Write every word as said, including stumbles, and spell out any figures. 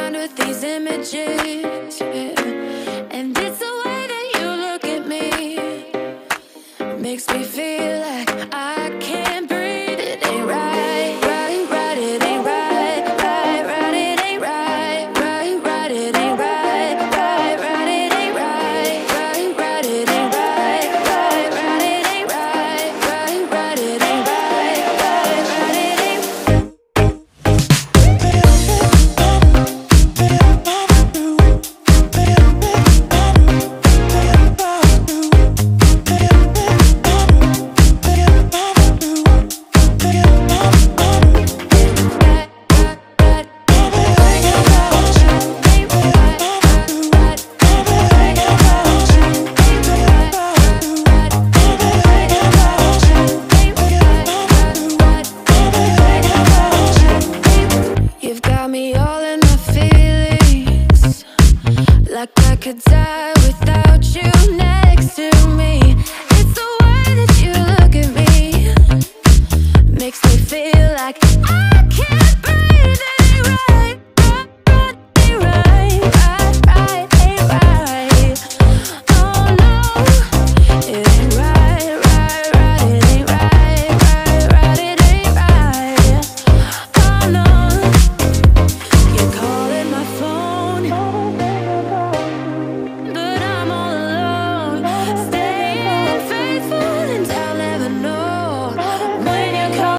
mind with these images, yeah. And it's the way that you look at me, makes me feel like I can't breathe. It ain't right, right, right, it ain't right, right, right, it ain't right, right, right, it ain't right, right, right, it ain't right, right, right, it ain't right, right, right, it ain't right, right, right, it ain't right, right, right, it ain't. You've got me all in my feelings, like I could die without you next to me. It's the way that you look at me, makes me feel like I can't breathe.